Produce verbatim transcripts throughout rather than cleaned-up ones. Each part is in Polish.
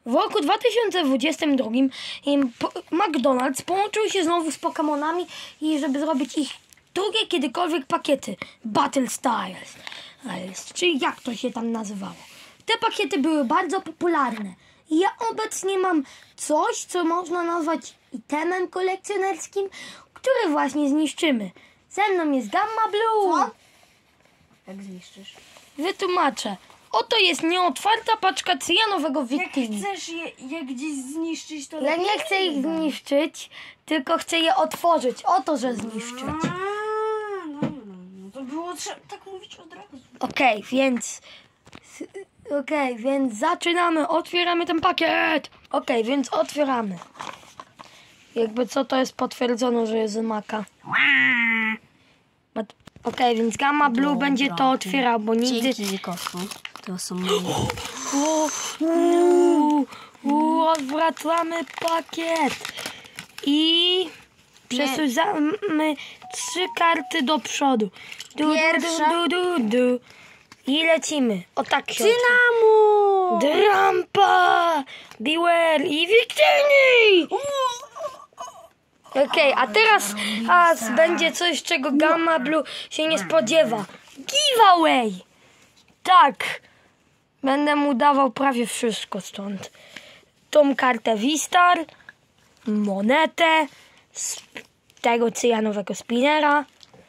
W roku dwa tysiące dwudziestym drugim McDonald's połączył się znowu z Pokemonami i żeby zrobić ich drugie kiedykolwiek pakiety Battle Styles, czyli jak to się tam nazywało. Te pakiety były bardzo popularne i ja obecnie mam coś, co można nazwać itemem kolekcjonerskim, który właśnie zniszczymy. Ze mną jest Gamma Blue. Co? Jak zniszczysz? Wytłumaczę. Oto jest nieotwarta paczka cyjanowego Jak Victini. chcesz je, je gdzieś zniszczyć, to... Ja nie chcę ich zniszczyć, tylko chcę je otworzyć. Oto, że zniszczyć. A, no, no, no, to było trzeba tak mówić od razu. Okej, okay, więc... Okej, okay, więc zaczynamy. Otwieramy ten pakiet. Okej, okay, więc otwieramy. Jakby co, to jest potwierdzono, że jest z Maka. Okej, okay, więc Gamma Blue Dobra. będzie to otwierał, bo nigdy... Dzięki, kotku. To są moje. Uuu, odwracamy pakiet. I przesuwamy trzy karty do przodu. Du, Pierwsza. Du, du, du, du. I lecimy. O tak się Dynamo! Drampa! Beware i Victini! Okej, okay, a teraz a, będzie coś, czego Gamma Blue się nie spodziewa. Giveaway! Tak. Będę mu dawał prawie wszystko stąd. Tą kartę Vistar, monetę z tego cyjanowego spinera,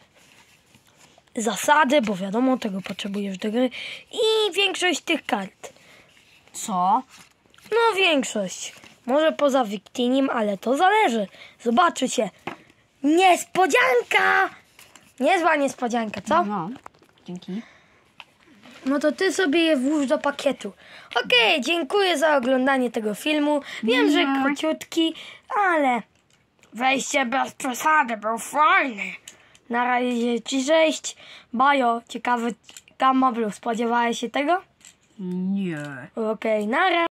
zasady, bo wiadomo, tego potrzebujesz do gry i większość tych kart. Co? No większość. Może poza Victinim, ale to zależy. Zobaczycie. Niespodzianka! Niezła niespodzianka, co? No, dzięki. No to ty sobie je włóż do pakietu. Okej, okay, dziękuję za oglądanie tego filmu. Wiem, że króciutki, ale wejście bez przesady był fajny. Na razie ci cześć. Bajo, ciekawy Gamma Blue. Spodziewałeś się tego? Nie. Okej, okay, nara.